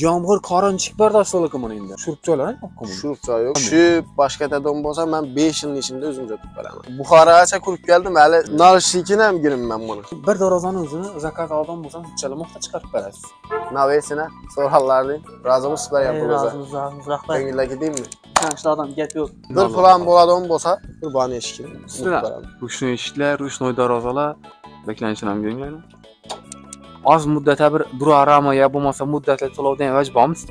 Yağmur qarın chiqib bardashlik qilmang endi. Shurupchalar yo'qmi? Shurupcha yo'q. Shu boshqa tadon bo'lsa, men 5 yilning ichida o'zim sotib beraman. Buxorogacha kirib keldim, hali narshikini ham giribman buni. Bir darozani o'zini zakaz olgan bo'lsam, shunchalamoqda chiqarib berasiz. Navesini so'rallarding. Razımız bergan pulga. Razımız, rahmat. Ko'ngildagi deymi? Tanishlardan gap yo'q. Bir plan bo'ladigan bo'lsa, qurboni eshikini. Rushni eshiklar, rushnoy darozalar beklanishini ham ko'ringlar. Az muddatda bir durarama ya bo'lmasa muddatli to'lovdan evaj bormiz.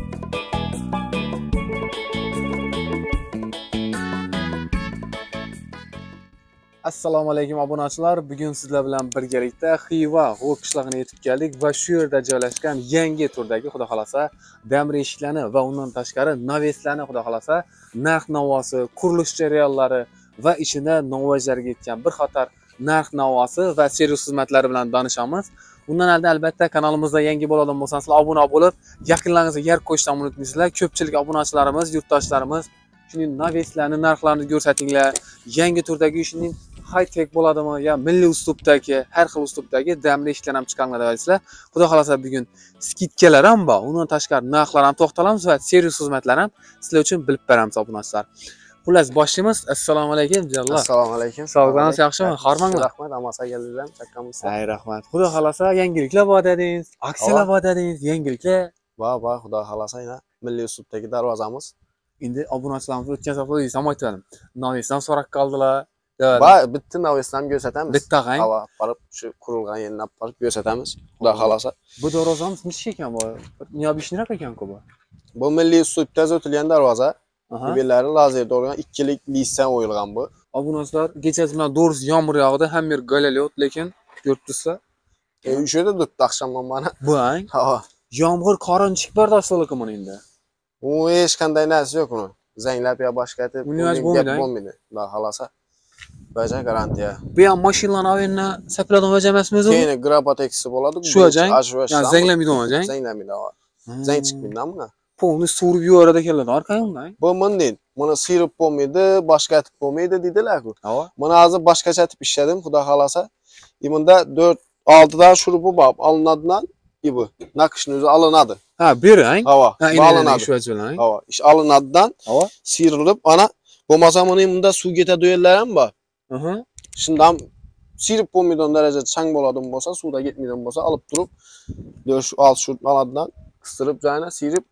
Assalomu alaykum obunachilar. Bugun sizlar bilan birgalikda Xiva G'o'l qishlog'iga yetib keldik va shu yerda joylashgan yangi turdagi xudo xolasa damir eshiklarni va undan tashqari naveslarni xudo xolasa narx-navosi, qurilish jarayonlari va ichida novvoylarga yetgan bir qator narx-navosi va servis xizmatlari bilan tanishamiz. Bundan oldin albatta kanalimizda yangi bo'ladigan bo'lsangiz obuna bo'lib, yaqinlaringizga yer qo'yishni unutmaysizlar. Ko'pchilik obunachilarimiz, yurtdoshlarimiz shuning naveslarni narxlarini ko'rsatinglar. Yangi turdagi shuning high-tech bo'ladimi yo milliy uslubdagi, har xil uslubdagi damli eshiklar ham chiqqanlar deysizlar. Xudo xolasa bugun skidkalar ham bor. Undan tashqari narxlar ham to'xtalamiz va servis xizmatlar ham sizlar uchun bilib beramiz obunachilar. Xullas boshlaymiz. Assalomu alaykum jallo. Assalomu alaykum. Sog'lig'ingiz yaxshimi? Xormanglar. Rahmat, amasa keldinglar, chaqqamiz. Ay rahmat. Xudo xolasa yangiliklar bor dedingiz, aksiyalar bor dedingiz, yangiliklar. Va, xudo xolasa yana milliy uslubdagi darvozamiz. Endi obunachilarimiz o'tgan safar ham aytdim. Novesdan so'rab qoldilar. Va bitta novesni ham ko'rsatamiz. Bitta g'ang. Hava borib shu qurilgan yerni olib borib ko'rsatamiz. Xudo xolasa. Bu darvozamiz nechta ekan bu? Neobishniroq ekan-ku bu. Bu milliy uslubda o'tilgan darvoza. Yo'llari lazerda o'rgan 2 lik lissan o'yilgan bu. Obunachilar kechasi bilan doğrusu yomg'ir yog'di, hamma yer galaliot, lekin ko'rib tursa, O'sha yerda turibdi oqshomdan mana. Bu ang. Ha. Yomg'ir qorin chiqib bardashlik qilmang endi. U hech qanday narsa yo'q uni. Zanglab yo boshqa etib bo'lmaydi. Xudo xolasa. Baja garantiya. Bu ham mashinalarni avenni sapladan vajamasmiz u? Keyin grapoteksi bo'ladi. Shu ajang. Yani zanglamaydi ajang. Zanglamaydi. Zang chiqmaydi buni. Pulni surib yuboradi keladi orqangdan. Bu bunday. Buni sirib bo'lmaydi, boshqa etib bo'lmaydi dedilar-ku. Mana hozir boshqacha etib ishladim, xudo xolasa. Bunda 4-6 dan shurubi bor, alinadidan bu. Naqshni o'zi alinadi. Ha, berang. Ha, alinadi shu ajang. Ha, ish alinadidan sirilib, ana bo'lmasa buni bunda suv ketadi yerlar ham bor. Shundan sirib bo'lmaydigan darajada chang bo'ladigan bo'lsa, suvda ketmaydigan bo'lsa, olib turib, shu alt shurt aladidan qistirib joyina sirib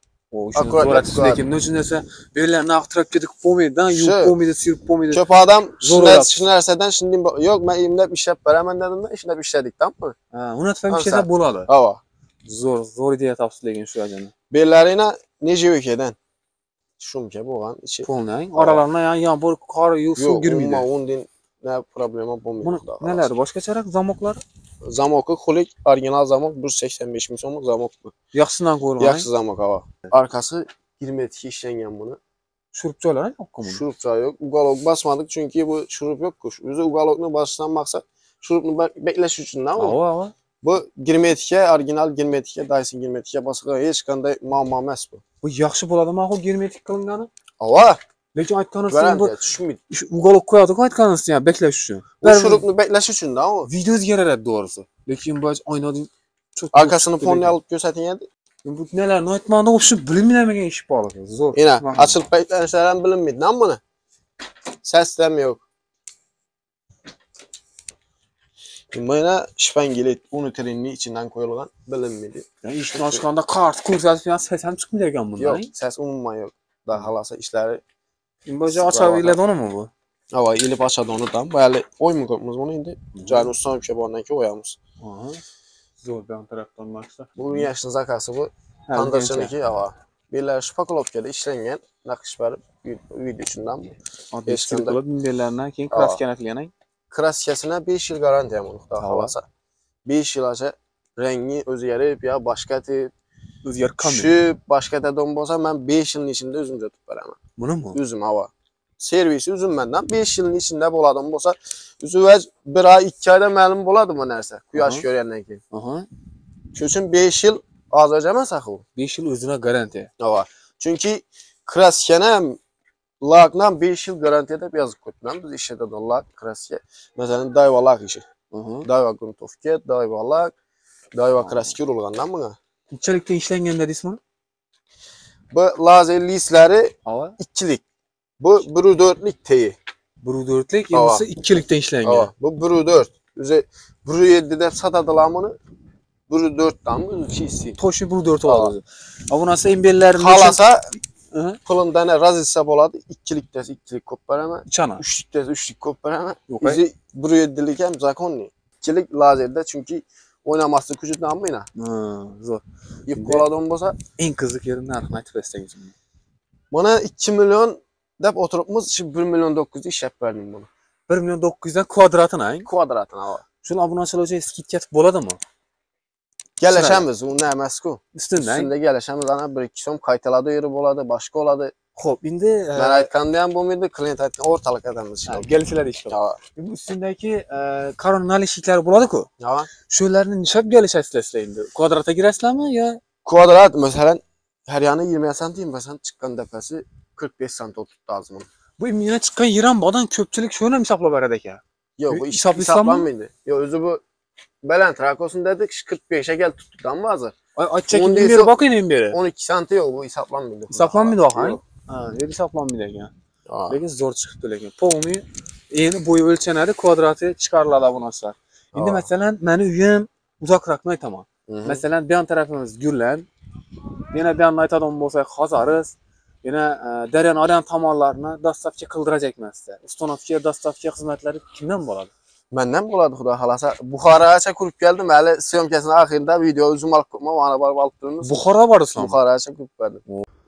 lekin nechun desa bellarni aqtirib ketib bo'lmaydi-dan, yuvib bo'lmaydi, sirib bo'lmaydi. Ko'p odam shu narsadan shunday yo'q, men imlab ishlab beraman dedim-da, ishlab ishladikdanmi? Ha, uni ham ishlasa bo'ladi. Ha. Zo'r ideya topsiz lekin shu ajani. Bellarini necha o'kadan shumka bo'lgan ichi. Polnang, oralaridan yomg'ir, qor, suv girmaydi. Undan ne problema bo'lmaydi. Nelar boshqacharoq zamoqlar? Zamoqi xulik, original zamoq 185 ming so'mlik zamoq bu. Yaxshisidan qo'yilgan. Yaxshi zamoq ha. Arkasi 20 metr ishlangan buni. Shurupchalar yo'qmi? Shurupcha yo'q. Ugalok basmadik chunki bu shurup yo'q-ku. O'zi ugalokni bosishdan maqsad shurupni beklash uchun-da. Ha. Bu 20 metrga, original 20 metrga, Dyson 20 metrga boshqa hech qanday muammo emas bu. Bu yaxshi bo'ladimi, axir 20 metr qilingani? Ha. Lekin aytganingiz bu tushmaydi. Ugalok qo'yadi-ku aytganingiz ham beklash uchun. Bu shurupni beklash uchun-da u. Video o'zgaradi to'g'risi. Lekin bu oynadan arkasini fonni olib ko'rsating edi. Bu nelarni aytmoqda o'xshab bilinmagan ish bor. Zo'r. Yana ochilib paytlanishlari ham bilinmaydi-da buni. Ses ham yo'q. Mana shpangelet unitrinning ichidan qo'yilgan bilinmaydi. Yani ishni ochganda kart ko'rsatib ses ham chiqmaydi ekan bundan. Yo'q, ses umuman yo'q. Da xolasa ishlari. Boja ochaveradimi bu? Ha, ilib ochadi uni ham. Hali o'ymayapmiz buni endi. Joyini ustob bordan keyin o'yamiz. Zo'r bir tarafdan maqsad. Bu yashni zakasi bu. Tandirchiniki, ha. Bellar shpakolovkada ishlangan, naqsh berib video uchundan. Oddiy qilib bellardan keyin kraskani atilgan. Kraskasina 5 yil garantiya bor, xudo xolasa. 5 yilgacha rangi o'zgarib yo boshqa etib o'zgarib qolmaydi. Shu boshqa tadon bo'lsa, men 5 yilning ichida o'zim sotib beraman. Bunimi? O'zim hava. Servisi o'zim mendan 5 yilning ichida bo'ladigan bo'lsa, o'zi 1 oy 2 oyda ma'lum bo'ladi bu narsa. Quyosh ko'rgandan keyin. Shuning uchun 5 yil hozircha emas axir. 5 yil o'zina garantiya. Ha. Chunki kraskani ham lakdan 5 yil garantiya deb yozib qo'yibman. Biz ishida lak, kraska. Masalan, Daiwa lak ishi. Daiwa gruntovka, Daiwa lak, Daiwa kraska urilgandan bunga. Qanchalikdan ishlangan dedingizmi? Bu lazer lisleri Ava. ikilik. Bu 1/4'lik teyi. 1/4'lik, yenisi 2'likten ishlangan. Bu 1/4. O'zi 1/7 deb satadılar bunu. 1/4'dan mı? 2'si. Toshi 1/4 oladi. A bunasi embellarni Xalasa pulundan razilsa bo'ladi. 2'likda 2'lik ko'p beraman. chana. 3'likda 3'lik ko'p beraman. Yo'q. O'zi 1/7'lik ham zakonni. 2'lik lazerda chunki o'ynamaslik uchun hammayna. Zo'r. Yeb qoladigan bo'lsa, Eng qiziq yeri narxini aytib bersangiz. mana 2 million deb o'tiribmiz, shu 1 million 900 ishlab berdim buni. 1 million 900 dan kvadratini, Kvadratini ava. Shuni obunachilar uchun skidka etib bo'ladimi? Gelişemiz, unda emas-ku. Üstünde gelişemiz, ana 1-2 so'm qaytaladi yeri bo'ladi, boshqa oladi. Xo'p, endi men aytganda ham bo'lmaydi, klient aytgan o'rtalik adamimiz ishlaydi. Gelishlar ishlaydi. Bu ustundagi qaron nalishiklar bo'ladi-ku. Shularni nishab gelishasizlar sizlar endi. Kvadratga girasizlarmi yo kvadrat masalan her yana 20 santim basan chiqqan dafasi 45 sant o'tibdi lazım. Bu yana chiqqan yer ham bodan ko'pchilik shuni ham hisoblab beradi ekan. Yo'q, bu hisoblanmaydi. Yo'q, o'zi bu baland rakosun dedik 45'e gel tuttudan hozir. Aytchaki beri bakayım ham beri. 12 santi yo'q, bu hisoblanmaydi. Hisoblanmaydi oxan. Ha, yer hisoblanmaydi ekan. Lekin zo'r chiqibdi lekin. Polni endi bo'yi o'lchanadi, kvadrati chiqariladi bu narsalar. Endi masalan, meni uyim uzoqroqni aytaman. Masalan, bu yon tarafimiz Gullan. Yana bu yonni aytadigan bo'lsak, Xozariz. Yana Daryon Oryan tomonlarini dastavka qildirajakman sizga. Ustonovga dastavka xizmatlari kimdan bo'ladi? Mendan bo'ladi, xudo xolasa. Buxorogacha kurib keldim. Hali syomkasini oxirida video uzun olib qo'yma, mana borib olib turibmiz. Buxoro borsan? Buxorogacha kurib keldim.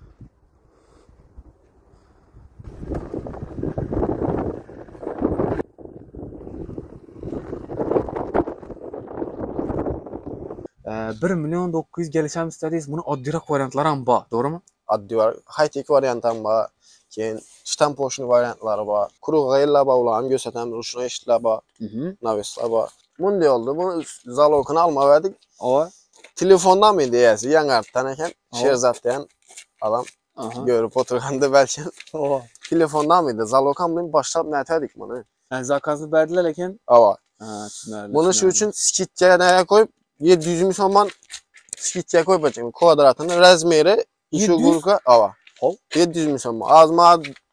$1 million 900 gelişamiz istediniz. Bunun oddiroq variantlar ham bor, to'g'rimi? Oddiy var, high-tech variant ham bor. Keyin shtam poshni variantlari bor. Quruq g'ayirlar bor, ularni ko'rsatamiz. Ruchnoy ishlar bor. Naveslar bor. Bunday oldu. Bunu zalogini almadik. Telefondan mı deyəsi? Yanartdan ekan. Sherzatdan adam görüp oturganda belki. Telefondan mıydı? Zalogdan bunu başlap nəətədik bunu? Yani zakazını verdiler lekin. Ava. Tushunarli. Bunu şu üçün skitga nəyə qoyub 700 so'mdan skitga qoyub açayım. Kvadratını razmeri şu qurqa ava. 700 so'm. Azma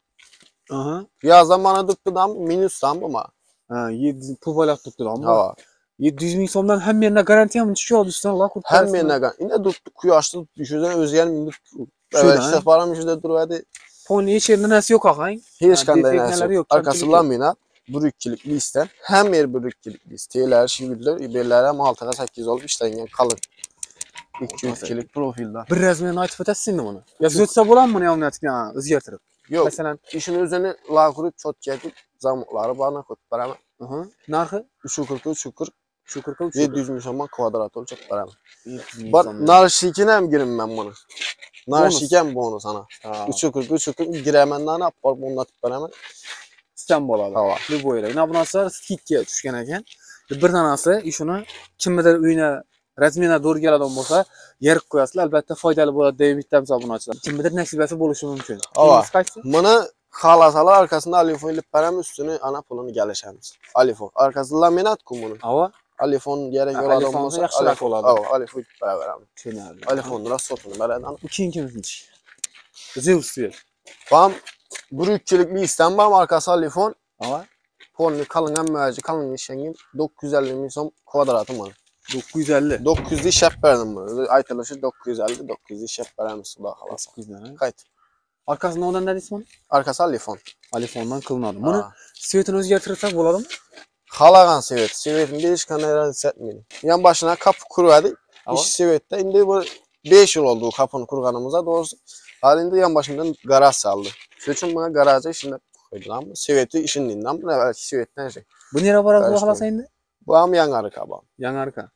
yazdan bana tutdudan minusdan bu ma. 700 pul balaq tutdudan bu. Ava. 700 ming so'mdan ham yerine garantiya mı çıkıyor üstüne Allah kurtarasın. Hem yerine garantiya. Yine tuttu kuyaşlı düşürden özgərin minut. Evet, işte param yüzde durmadı. Pony hiç yerinde nesi yok akayın. Hiç kanda nesi yok. Arkasından mina bürükçilikli isten. Hem yer bürükçilikli isteyeler, şingüller, iberler hem 6'a 8 olup işten kalın. 200'lik profilde. Bir resmini aytıp ötesinde bunu. Ya zötse bulan mı ne olmayacak ya özgertirip? Yok. Mesela işin üzerine la kurup çot geldik. Zamukları bana koyup beraber. Narxı? 340. 340. 700 milyon kvadrat olacak beraber. Bak narşikin hem girim ben bunu. Narşiken bonus sana. 340 giremenden ne yapar bunu atıp beraber. Sistem boladı. Bu boyla. Ne bunaslar skitga tushgan ekan. Bir tanasi ishuni kimnidir uyine rasmiyana doğru keladigan bo'lsa, yerib qo'yasizlar. Albatta foydali bo'ladi deb bittamiz obunachilar. Kimnidir nasibasi bo'lishi mumkin. Buni xalasalar arkasında alifon ilib beramiz, üstüne ana pulunu gelişemiz. Alifon. Arkasında laminat kum bunu. Alifon gerek oladigan bo'lsa, yaxshiroq bo'ladi. Alifon ilib beraveramiz. Tushunarli. Alifon rasotini beradi. Bu keyingiminchi. Zeus yer. Bam bürükçilikli isten bam arkası alifon. Polni kalıngan müəci, kalın işengin 950 milyon so'm kvadratı var. 950. 900 işlep verdim bunu. Aytılışı 950, 900 işlep veremiz suda halasa. Kayıt. Arkasında ondan ne ismi? Arkası alifon. Alifondan kılınadı. Bunu sivetini özgertirsak bo'ladimi? Halagan sivet. Sivetin bir iş kanalını hissetmeyin. Yan başına kapı kuruverdik. İş sivette. Şimdi bu 5 yıl oldu kapını kurganımıza doğrusu. Halinde yan başından garaj saldı. Şu için buna garaja işinde koydu ama siveti işindiğinden bu ne belki sivetten şey. Bu nereye var bu halasa indi? Bu am yan arka bu. Yan arka.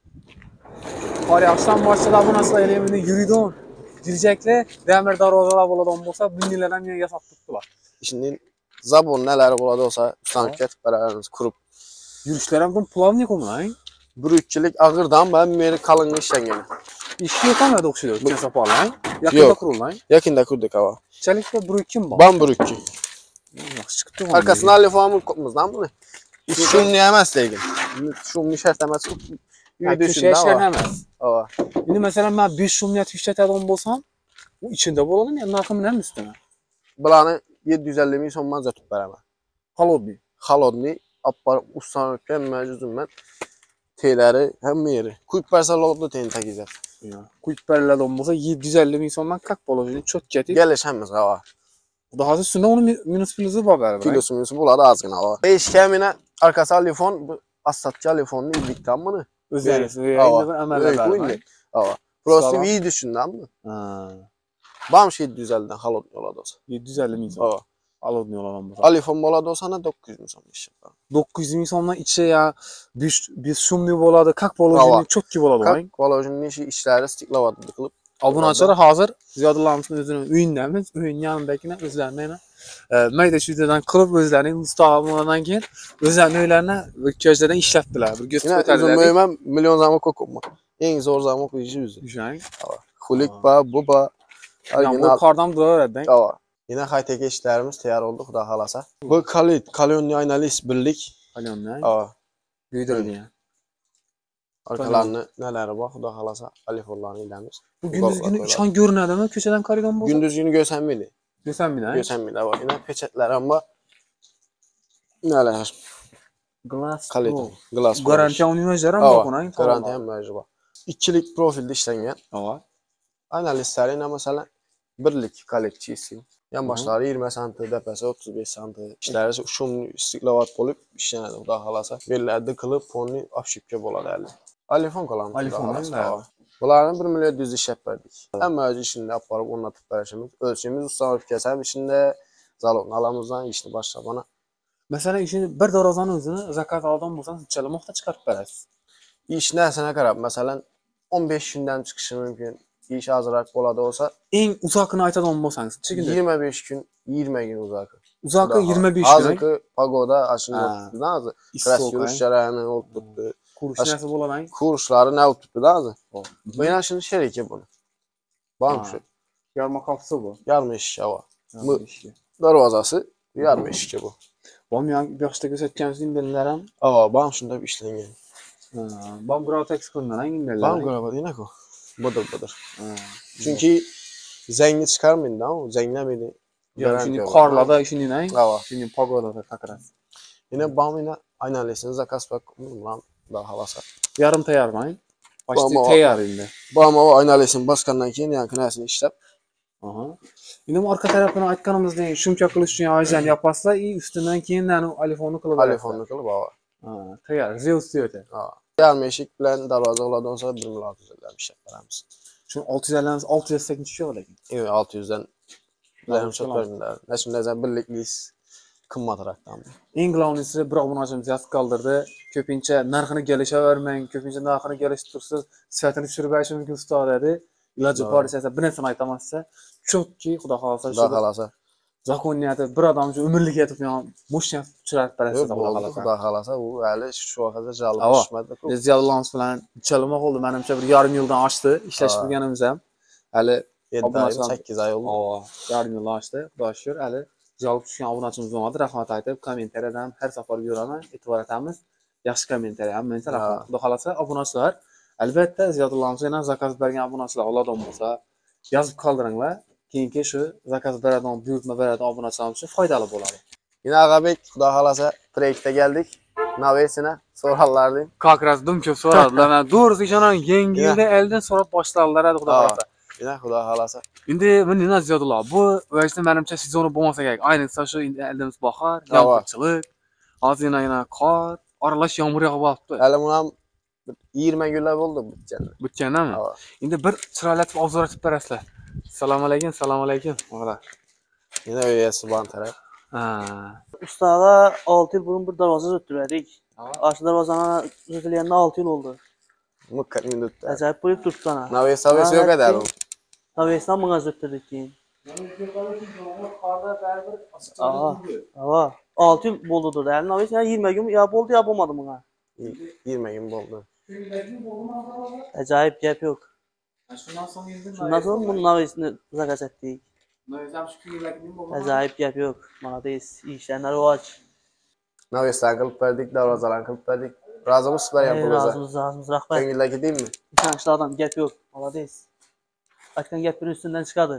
Hali akşam başladı bu nasıl elemini yürüdün. Girecekler, demir darvazalar bo'ladigan bo'lsa, bunnilar ham yasab tutdilar. Şimdi zabon neler bo'ladi olsa, ustanib ketib beramiz, qurup. Yurishlar ham plavnik o'may. Bürükçilik ağırdan ben meri kalın işlengen. İşi yapamadı o'xshaydi, o'tgan safarlar. Yaqinda qurilgan. Yakında kurduk hava. Chalikda bürükçim bor. Ben bürükçü. Yaxshi chiqibdi. Arkasına alifamı kopmuzdan bunu. Şumni emas degan. Şumni shart emas. Uyda shart emas. Endi masalan men 5 shumni ishlatadigan bo'lsam, Bu içinde bo'ladimi, yoki narxi bilan ustimi? Bularni 750 ming so'mdan sotib beraman. Холодный. Холодный, apparib ustan o'tgan majuzumman. Teylari hamma yeri. Quyib bersa lodni teyin tagizar. Quyib beriladigan bo'lsa 750 ming so'mdan как положение четко aytib. Gelish hammasi hava. Xudo xohlasa shunda uni minus plyusi bor baribir. Kilosu bo'ladi ozgina hava. Eshkamina arkasi telefon, bu aslatchi telefonni illikdan buni. O'zingiz endi bir amallar bor. Hava. Просто video shundanmi? Ha. Bam 750 dan холодный bo'ladi o'sa. 750 ming so'm. Hava. Холодный olaman bo'lsa. Telefon bo'ladi o'sa 900 ming so'm ish. 900 ming so'mdan ichi ya без шумный bo'ladi, как положение четкий bo'ladi, как положение ishlari stiklavatli qilib. Obunachilar hozir Ziyodullamovning o'zining uyindamiz. Uyning yanidagina o'zlarini mayda shuydadan qilib o'zlarining mustaqilligidan keyin o'zlarining uylarini ko'chlardan ishlabdilar. Bir göz ko'tardilar. Men million zamok ko'pman. Eng zo'r zamok ishi o'zi. O'shang. Xulik ba, bu ba. Original kordam duraveradi. Hava. Yine high-tech ishlarimiz tayyor oldu, xudo xolasa. Bu Kalyonli aynalis birlik. Kalyonni. Hava. Buydirilgan. Arkalarni nalari bor, xudo xolasa, telefonlarni ilamiz. Bu gündüz günü çan görünadimi? Köçeden qaragan bo'lsa? Gündüz günü görsenmeydi. Görsenmeydi, ha? Görsenmeydi. Bak yine peçetler ama neler? Glass. Glass. Garantiya unimajlar ham bor buni. Garantiya mevzu bor. İkilik profilde işlengen. Hava. Analizleri ne mesela birlik kolekçisi. Yan başları 20 santim, depesi 35 santim. İşleri şum istiklavat olup işlenedi, xudo xolasa. Bellərdə qılıb fonni afşipka bo'ladi hali. Telefon qalan. Telefon. Bunların 1 milyon düz iş verdik. Hem özü işinde aparıp onlatıp verişimiz. Ölçümüz ustalık kesem işinde zalon alamızdan işini başlamana. Mesela işini bir dorazanın özünü zakat aldan bulsanız çalımakta çıkartıp verəsiz. İş nesine qarab? Mesela 15 gündən çıxışı mümkün. İş hazırlıq boladı olsa. En uzakını aytadan bulsanız. 25 gün, 20 gün uzakı. Uzakı 25 gün. Azıkı pagoda aşındı. Nazı. Kres yürüş şərayını olup tutdu. Kuruş nəsə boladan? Kuruşları ne olup tutdu nazı. Bu yanaşını şeriki bunu. Bank şu. Yarma kapısı bu. Yarma eşki hava. Darvazası yarma eşki bu. Bam yani bir yaşta gösterkemizin belirlerim. Ava, bank şunda bir işlengen. Bam Gratex kılından hangi belirlerim? Bank grava değil ne ko? Budur. Çünkü zengi çıkarmayın da o zenglemedi. Ya şimdi karlada işini ne? Ava. Şimdi pagoda da kakras. Yine bam yine aynalesini zakas bak lan daha havasa. Yarım tayar mı? Başta tayar indi. Bam o aynalesini başkandan keyin yankınasını işlep. Aha. Yine bu arka tarafına aytkanımız değil. Şumka kılıç için ajan yapasla iyi üstünden keyin yani telefonu kılıp. Telefonu kılıp ava. Ha, tayar. Zeus diyor te. Ha. Yarım eşik bilen darvaza oladan sonra 1 milyon 650 bir şey veremiz. Şu 650'miz 680 çıkıyor lakin. Evet 600'den verim çok verimler. Ne şimdi sen birlikliyiz. Kımmatıraktan. İngilizce bir abunacımız yaz kaldırdı. Köpinçe narxını gelişe vermeyin. Köpinçe narxını geliştirirsiz. Sıfatını sürübəyişi mümkün tutar dedi. İlacı parçası bir nesini aytamazsa. Çok ki xuda xalasa. Xuda xalasa. Zakoniyatı bir adam üçün ömürlük yetib yani muşyan çıraq bərəsi xuda xalasa. O əli şu vaxtda cəlib düşmədi. Biz Ziyadullahımız falan çalmaq oldu. Mənimcə bir yarım yıldan açtı. İşləşib gələnimizəm. Əli 7 ay, 8 ay oldu. Yarım yıldan açtı. Xuda şükür. Əli cəlib düşkən abunacımız olmadı. Rəhmət aytıb, kommentariyadan hər safar görəmə etibar etəmiz. Yaxşı kommentariya. Mən isə rəhmət. Xuda xalasa abunacılar. Əlbəttə Ziyadullahımıza ilə zakaz bərgən abunacılar oladan olsa yazıb kaldırınlar. Keyinki şu zakaz bərədən, büyütmə bərədən abunacılarımız üçün faydalı boladı. Yine Ağabey, xuda xalasa projekte geldik. Navesine sorarlardım. Kakrazdım ki soradılar. Mən doğrusu işanan yengildə əldən sonra başlarlar hadi xuda xalasa. Yine xuda xalasa. İndi mən nə Ziyadullah, bu vəzdə mənimcə sezonu bolmasa gərək. Aynısı şu indi əldəmiz baxar, yağmurçılıq, az yana qar, aralaş yağmur yağıb atdı. Hələ bunam 20 günlər oldu bitkəndə. Bitkəndəmi? İndi bir çıraylatıb avzor atıb bərəslər. Salam aleyküm, salam aleyküm. Yine üyesi ban tərəf. Ustağa 6 yıl bunun bir darvaza öttürədik. Arşı darvazana ötüləyəndə 6 yıl oldu. Mıkkət müddətdə. Acayip buyup tuttu sana. Naves yok eder o. Naves'den bana öttürdük deyin. Ava. 6 yıl boldudur. Yani Naves ya 20 gün ya boldu ya bolmadı bana. 20 gün boldu. Acayip gap yok. Şundan sonra Şundan sonra bunun Naves'ini zakas ettik. Acayip gap yok. Manadayız. İyi işlemler o aç. Naves'ten kılıp verdik, darvazadan kılıp verdik. Razımız süper yapılırsa. Razımız rahmet. Engildeki değil mi? İnsançlı adam gap yok. Manadayız. Aytgan gapning üstünden chiqadi.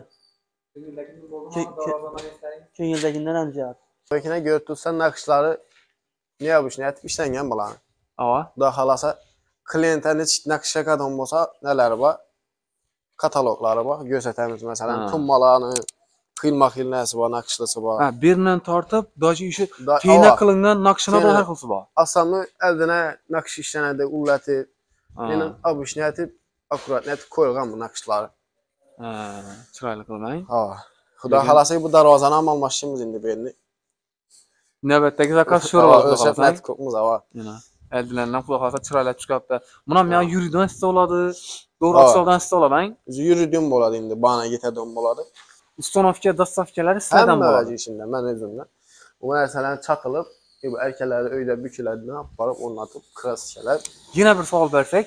Ko'ngildagidan ham ziyod. Bekine görüntüsen nakışları ne yapmış ne etip işlengen bulanı. Ava. Daha halasa klienten hiç nakış yakadan olsa neler var? Katalogları var. Gözetemiz mesela. Tummalarını, kıyılma kıyılması var, nakışlısı var. Ha, birinden tartıp, daşı işi Da- teyine ava. kılıngan nakışına da her kılsı var. Asamı eldine nakış işlenedi, ulleti. Benim abuş ne etip, akurat ne etip koyulgan bu nakışları. Çıraylı kılmayın. Xuda halası bu darvazanı almışımız indi belli. Növbətdəki zakaz şur olacaq. Ölçək net kokmuz var. Yəni, əldiləndən pul qalsa çırayla çıxıb da. Bunam ya yürüdən sizə oladı, doğru asfaltdan sizə oladı. Yürüdüyüm boladı indi, bana getədim boladı. Ustonovka, dastavkaları sizədən boladı. Həmmə içində, mən özümdən. Bu məsələn çatılıb, bu erkəkləri öydə bükülədiyini aparıb, onu atıb, krasikələr. Yenə bir sual versək,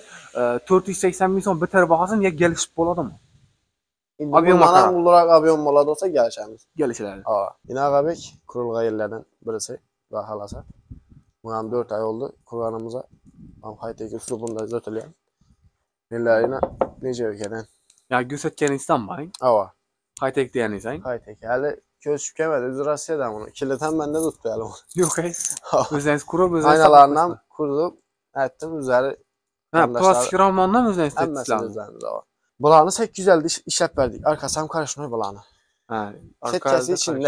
480 min son bitər baxasın, ya gəlişib boladı mı? Aviyon makara. Olarak aviyon boladı olsa gəlişəmiz. Gəlişələri. Yine Ağabek, kurulğa yerlərdən birisi və halasa. Bundan 4 ay oldu kurğanımıza. Hayteki üslubunda zötülüyəm. Millərinə necə ölkədən? Ya göstərkən insan var. High-tech deyən insan. Hayteki. Hələ göz şükəmədi, üzü Rusiyadan bunu. Kilitən məndə tutdu hələ onu. Yox, özünüz kurub, özünüz aynalarından kurdum, etdim, üzəri. Plastik ramandan özünüz Həmməsi istədik. üzərində var. Bulanı 850 işləp verdik. Arkasam karışmıyor bulanı. Setkəsi içində.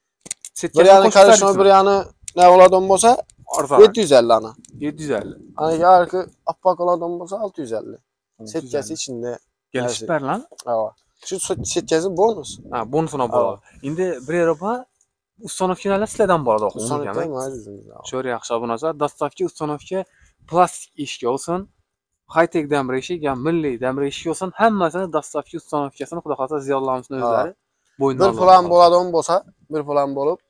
Bir yanı karışmıyor, bir yanı ne oladan olsa 750 ana. 750. Hani yargı appak oladan olsa 650. Setkəsi içində. Gəlişibər lan. Şu setkəsi bonus. Bonusuna bağlı. İndi bir araba ustonovkalarla sizlərdən bağlı. Ustonovka mı düzümüz? Şöyle yaxşı abunacaq. Dastavki ustonovka plastik işki olsun. High-tech dəmir eşik, yəni milli dəmir eşik olsun. Həmməsini dastavki ustonovkasını xuda xalsa ziyalarımızın özləri boyundan bir plan boladan olsa, bir plan bolup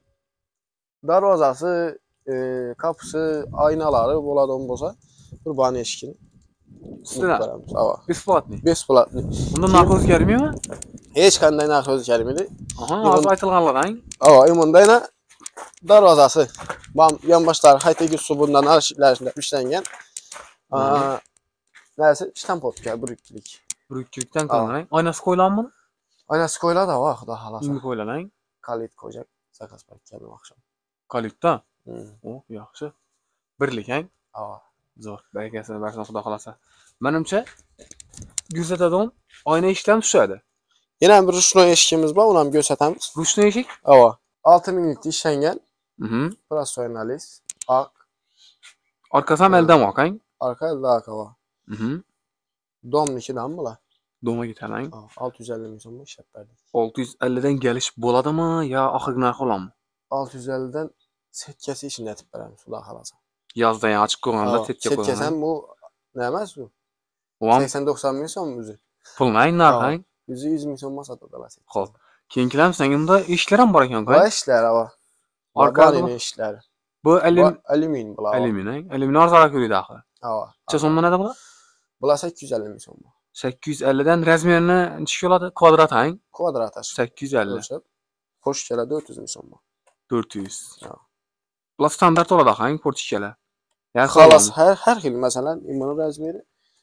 darvazası, kapısı, aynaları boladan olsa bir bani eşkini. Üstünə. Besplatni. Besplatni. Bunda narkoz gəlmiyor mu? Heç qanday narkoz gəlmir. Az aytılğanlardan. İmunda yine darvazası. Yan başlar high-tech üslubundan arşivlərində işlənən. Neyse, ştampotka, brükçülük. Brükçülükten kalır. Aynası koyulan mı? Aynası koyula da var daha halasa. İndi koyulan. Kalit koyacak. Zakas park geldim akşam. Kalitda? O, yaxşı. Birlik, hein? Zor. Bərəkəsini versin, xuda xalasa. Mənimcə, göstərədim, ayna işləm düşədi. Yine bir ruşno eşkimiz var, onu göstərəmiz. Ruşno eşik? 6000'lik işlənən. Profesionalist. Ak. Arkasam əldən var, hein? Arka elde arka var. Dom 2'den mi la? Doma gitən, hein? 650 min sonunda işlep verdik. 650'dən gəliş boladı mı, ya axıq narx olan mı? 650'den setkəsi içində etib verəm, suda xalasa. Yazda yəni açıq qoyanda setkə qoyanda. Setkəsən bu, nə əməz bu? 80-90 min son mu üzü? Pul nəyin, narx, hein? Yüzü 100 min son masada da la setkəsən. Xoş. Keyinkilərim səngimdə işlərəm var ikən, qoy? Var işlər, var. Arqadan işlər. Bu alümin bula. Alümin, hein? Alümin arzara görüydü axı. Çə sonunda nədə bula? Bula 850 min son mu? 850'den rezmerini neçə oladı? Kvadrat, hein? Kvadrat aşıq. 850. Poş gələ 400 min son mu? 400. Bula standart oladı, hein? Portik gələ. Xalas, hər xil, məsələn, imanın rəzmeri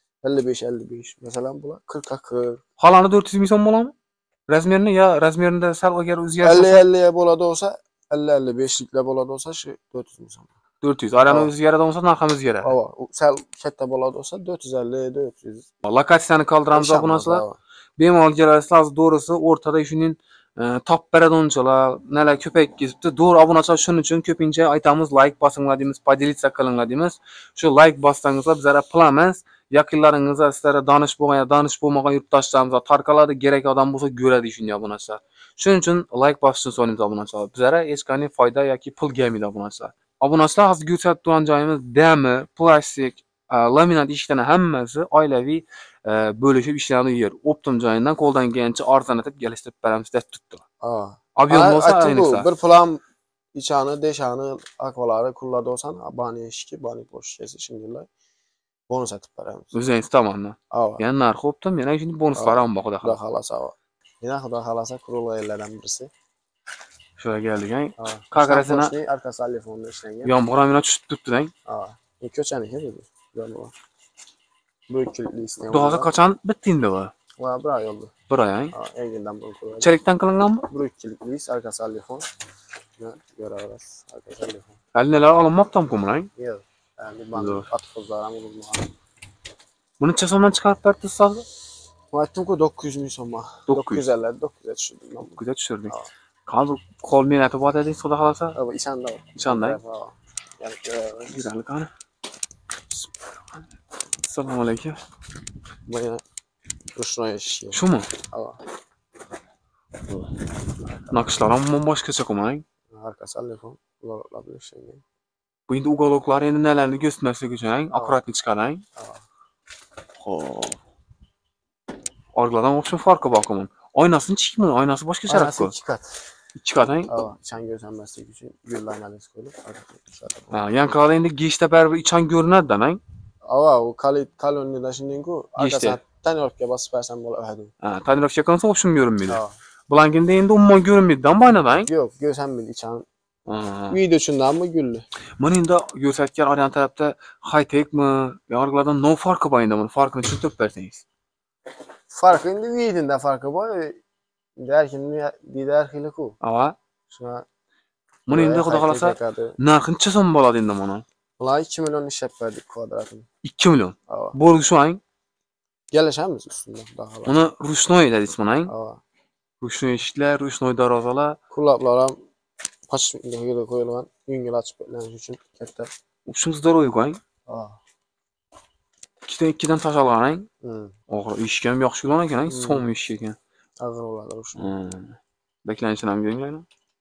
55-55. Məsələn, bula 40-40. Halanı 400 min son bula mı? Rezmerini ya rezmerində səl əgər üzgər 50-50'ye boladı olsa, 50-55'liklə boladı olsa, 400 min son. 400. Aranın üzgərə də olsa, narxam üzgərə. Səl kətdə boladı olsa, 450-400. Lokasiyanı kaldıramıza bunasılar. Bemal gələrsə, az doğrusu ortada işinin tap bərəd oncalar, nələr köpək gezibdi. Doğru abunaçlar şunun üçün köpüncə aytamız like basınlar deyimiz, podelitsa qılınlar deyimiz. Şu like bassanızla bizlərə plamaz, yakınlarınıza, sizlərə danış bulmağa yurttaşlarımıza, tarqaladı gerek adam bulsa görədi işini abunaçlar. Şunun üçün like basın sonumuz abunaçlar. Bizlərə heç qani fayda ya ki pul gəlməydi abunaçlar. Abunaçlar hazır göstərib duran cayımız dəmir, plastik, laminat işlənə həmməsi ailəvi bölüşüb işlənə yer. Optum cayından qoldan gəlinci arzan etib gəlişdirib bərəmiz də tutdu. Aviyon olsa aynıqsa. Bir plan içanı, deşanı, akvaları kulladı olsan, bani eşki, bani boş kesi şimdiler bonus etib bərəmiz. Üzəyiniz tamamla. Yəni narxı optum, yəni şimdi bonusları amma xuda xalasa. Xuda xalasa. Yine xuda xalasa kurulğa yerlərdən birisi. Şöyle geldik, hein? Kakarasına arkası telefonda işlənən. Yağmuramına düşüb tutdu, hein? Köçəni ki dedi. Yağmur. Böyük kilitli istəyən. Doğaza kaçan bitdi indi bu. Va bir ay oldu. Bir ay, ha? Ha, engindan bunu koyalım. Çelikten qilinganmi? Bu ikilikliyuz, arkası telefon. Görürüz, arkası telefon. Hali neler alınmaptam kumrang? Yok. Yani ben Zo'r. atfızlarım olmaz. Bunu necha so'mdan chiqarib berdi ustoz? Aytdim-ku 900 ming so'm. 950 900 tushirdim men. Kuda tushirdik. Ha. Hozir qo'l menatib o'tading, xudo xolasa. Ha, bu ishanda. Ishanda. Yani görürüz. Yurali qani. Assalomu alaykum. Bu yana ruşnoy ishi. Shumi? Ha. Naqshlar ham boshqacha kumrang. Arkası telefon. Ular birleşen. Bu endi uголоклар endi nelarni ko'rsatmaslik uchun, akkuratni chiqarang. Ha. Xo'p. Orqadan o'xshab farqi bormi? Oynasini chikmi? Oynasi boshqacharoq Arası ku. 2 kat. 2 qatang. Ha, çan gözlenmezlik için gül aynalesi koyup arkası. Ha, yanqada endi geshda baribir ichan ko'rinadi-da, mang. Ava o kalonni da shindinku Geshda. arkasına tanirovka bosib bersam bo'ladi. Ha, tonirovka qilsa o'xsham ko'rinmaydi. Ha. Bularga endi umuman ko'rinmaydi-da, oynadang. Yo'q, gözlenmedi içan. Ha. Video uchundan mı güllü? Mana endi ko'rsatgan organ tarafda high-techmi, yorqalardan no farqi bor endi, buni farqini tushuntirib bersangiz. Farkı indi videoda farkı var. Derkin diğer xiliku. Ava. Şuna Mana endi xudo xolasa narxi necha so'm bo'ladi endi mana? Ular 2 milyon iş verdik kvadratını. 2 million. Ava. Bo'ldi shu ang. Gelişemiz üstünde daha var. Uni rushnoy dedingiz mana ang. Ava. Rushnoy eshiklar, rushnoy darvozalar. Kulaplar ham paşmikligiga qo'yilgan. Yengil ochib berilgani uchun katta. Ushum здоровый ku ang. Ava. Ikkidan tashalgan ang. Hmm. Og'ir eshik ham yaxshi yo'lan ekan ang, so'm eshik ekan. Ağır oladi shu. Beklanishini ham ko'ringlar.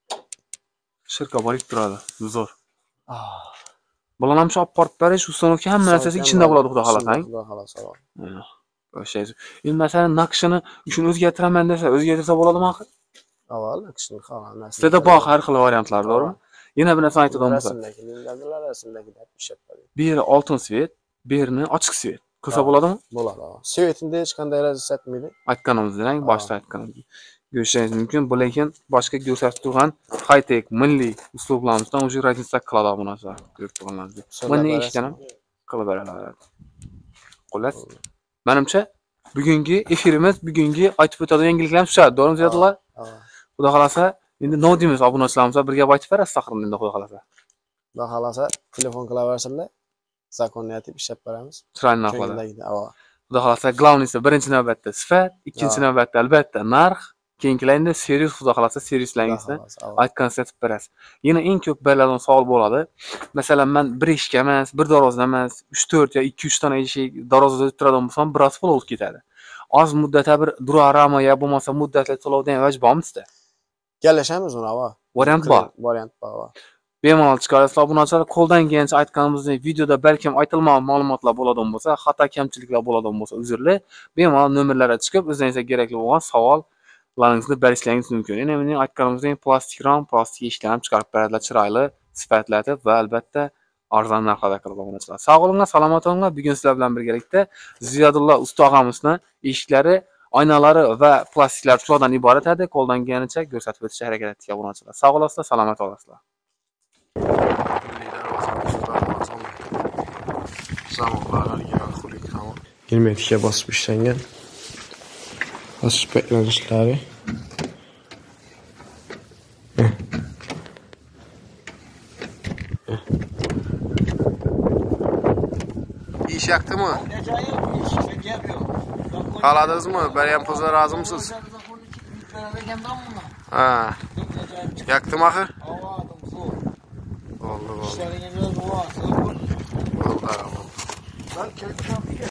Shirka borib turadi, zo'r. Ah. Bularni ham shu olib borib berish, ustonovka hamma narsasi ichida bo'ladi, xudo xolasa ang. Xudo xolasa. O'sha. Endi masalan naqshini shuni o'zgartiraman desa, o'zgartirsa bo'ladimi axir? Avval kishini qolgan narsa. Sizlarda bor har xil variantlar, to'g'rimi? Yana bir narsa aytadigan bo'lsam, Rasmdagi ishlatib beradi. bu yeri oltin svet, bu yerini ochiq svet. Qilsa bo'ladimi? Bo'ladi. Svetinde hech qanday raziyat etmaydi. Aytganimizdek, boshda aytganimizdek. Ko'rishingiz mumkin, bu lekin boshqa ko'rsatib turgan high-tech, milliy uslublarimizdan o'zi raziyat qiladi bu narsa. Ko'rib turganlaringizdek. Mana eshitgan ham qilib beradi. Xullas, menimcha bugungi efirimiz, bugungi aytib o'tadigan yangiliklarimiz shu. To'g'rimi, Ziyodullah? Xudo xolasa, endi nima deymiz obunachilarimizga birga aytib berasiz axir endi xudo xolasa. Xudo xolasa telefon qilaversinlar. Zakonni aytib ishlab beramiz. Chiroyli narxlarda. Ava. Xudo xolasa, glавныйsi birinchi navbatda sifat, ikkinchi navbatda albatta narx, keyingilarida serius, xudo xolasa seriuslaringizni aytgansiz aytib berasiz. Yana eng ko'p beriladigan savol bo'ladi. Masalan, men bir eshik emas, bir darvoza emas, 3-4 yo 2-3 ta eshik darvozada turadigan bo'lsam, biroz pul olib ketadi. Az muddatda bir durarama yo bo'lmasa muddatli to'lovdan avj bormi sizda? Kelishamiz uni ava. Variant bor. Variant bor. Bemalol chiqarasizlar. Obunachilar qo'ldan kelgancha aytganimizdek videoda balkim aytilmagan ma'lumotlar bo'ladigan bo'lsa, xato kamchiliklar bo'ladigan bo'lsa, uzrli. Bemalol nomerlarga chiqib, o'zingizga kerakli bo'lgan savollaringizni berishlaringiz mumkin. Yana mening aytganimizdek plastik ram, plastik eshiklar ham chiqarib beradilar, chiroyli, sifatli va albatta arzon narxlarda qilib obunachilar. Sog' bo'linglar, salomat bo'linglar. Bugun sizlar bilan birgalikda Ziyodullah usta og'amizni eshiklari, oynalari va plastiklar shulardan iborat edi. Qo'ldan kelganicha ko'rsatib o'tishga harakat etdik obunachilar. Sog' bo'lasizlar, salomat bo'lasizlar. Hermetikka bosib ishlangan. Bosib beklanishlari. İş yaktı mı? Haladınız mı? Meryem Pazar razı mısınız? Ha. Yaktım ahır. Oldu. Oldu.